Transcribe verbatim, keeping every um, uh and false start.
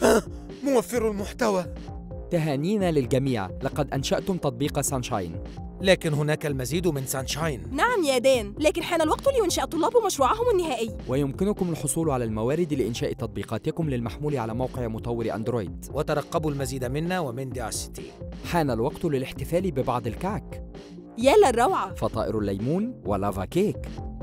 موفر المحتوى. تهانينا للجميع، لقد أنشأتم تطبيق سانشاين. لكن هناك المزيد من سانشاين. نعم يا دان، لكن حان الوقت لينشئ الطلاب مشروعهم النهائي. ويمكنكم الحصول على الموارد لإنشاء تطبيقاتكم للمحمول على موقع مطور أندرويد. وترقبوا المزيد منا ومن داعستي. حان الوقت للاحتفال ببعض الكعك. يا للروعة! فطائر الليمون ولافا كيك.